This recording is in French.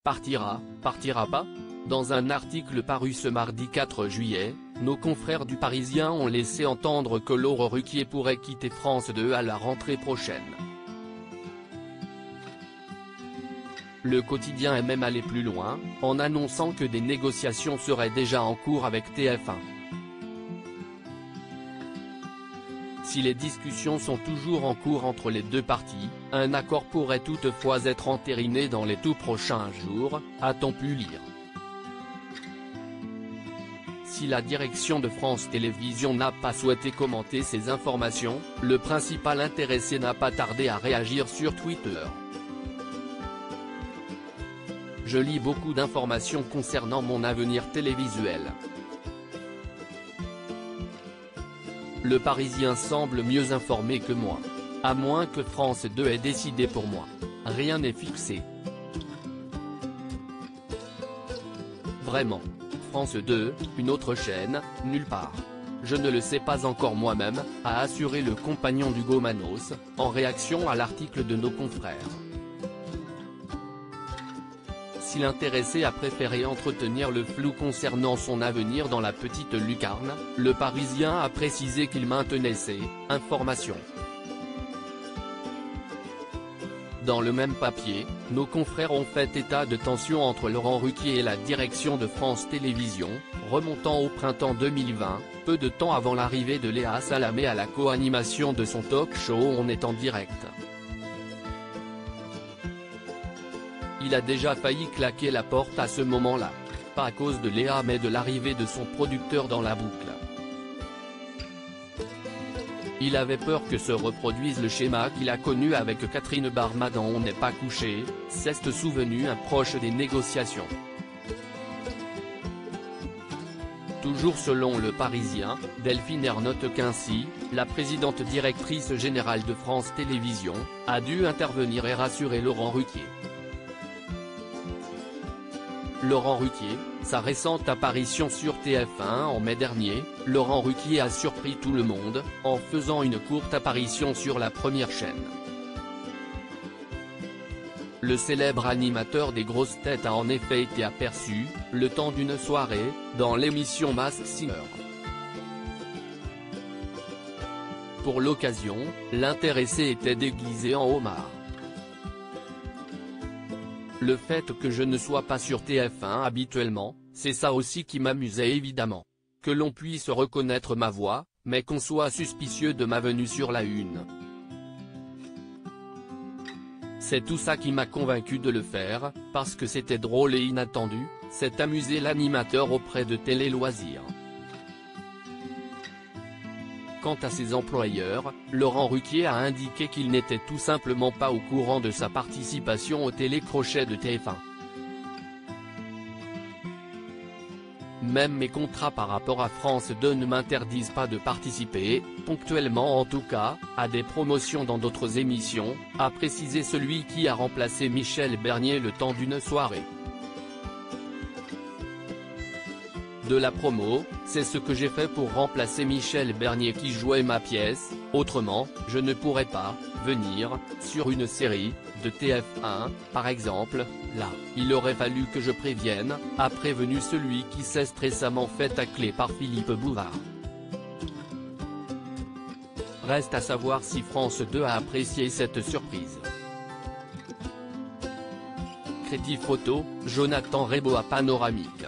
partira pas? Dans un article paru ce mardi 4 juillet, nos confrères du Parisien ont laissé entendre que Laurent Ruquier pourrait quitter France 2 à la rentrée prochaine. Le quotidien est même allé plus loin, en annonçant que des négociations seraient déjà en cours avec TF1. Si les discussions sont toujours en cours entre les deux parties, un accord pourrait toutefois être entériné dans les tout prochains jours, a-t-on pu lire. Si la direction de France Télévisions n'a pas souhaité commenter ces informations, le principal intéressé n'a pas tardé à réagir sur Twitter. Je lis beaucoup d'informations concernant mon avenir télévisuel. Le Parisien semble mieux informé que moi. À moins que France 2 ait décidé pour moi. Rien n'est fixé. Vraiment. France 2, une autre chaîne, nulle part. Je ne le sais pas encore moi-même, a assuré le compagnon d'Hugo Manos, en réaction à l'article de nos confrères. Si l'intéressé a préféré entretenir le flou concernant son avenir dans la petite lucarne, le Parisien a précisé qu'il maintenait ses informations. Dans le même papier, nos confrères ont fait état de tensions entre Laurent Ruquier et la direction de France Télévisions, remontant au printemps 2020, peu de temps avant l'arrivée de Léa Salamé à la co-animation de son talk-show On est en direct. Il a déjà failli claquer la porte à ce moment-là. Pas à cause de Léa mais de l'arrivée de son producteur dans la boucle. Il avait peur que se reproduise le schéma qu'il a connu avec Catherine Barma dans On n'est pas couché, s'est souvenu un proche des négociations. Toujours selon Le Parisien, Delphine R note qu'ainsi, la présidente directrice générale de France Télévisions, a dû intervenir et rassurer Laurent Ruquier. Laurent Ruquier, sa récente apparition sur TF1 en mai dernier, Laurent Ruquier a surpris tout le monde, en faisant une courte apparition sur la première chaîne. Le célèbre animateur des grosses têtes a en effet été aperçu, le temps d'une soirée, dans l'émission Masked Singer. Pour l'occasion, l'intéressé était déguisé en homard. Le fait que je ne sois pas sur TF1 habituellement, c'est ça aussi qui m'amusait évidemment. Que l'on puisse reconnaître ma voix, mais qu'on soit suspicieux de ma venue sur la une. C'est tout ça qui m'a convaincu de le faire, parce que c'était drôle et inattendu, c'est amuser l'animateur auprès de Télé Loisirs. Quant à ses employeurs, Laurent Ruquier a indiqué qu'il n'était tout simplement pas au courant de sa participation au télécrochet de TF1. Même mes contrats par rapport à France 2 ne m'interdisent pas de participer, ponctuellement en tout cas, à des promotions dans d'autres émissions, a précisé celui qui a remplacé Michel Bernier le temps d'une soirée. De la promo, c'est ce que j'ai fait pour remplacer Michel Bernier qui jouait ma pièce, autrement, je ne pourrais pas venir sur une série de TF1, par exemple. Là, il aurait fallu que je prévienne, a prévenu celui qui s'est récemment fait tacler par Philippe Bouvard. Reste à savoir si France 2 a apprécié cette surprise. Crédit photo, Jonathan Reboa Panoramique.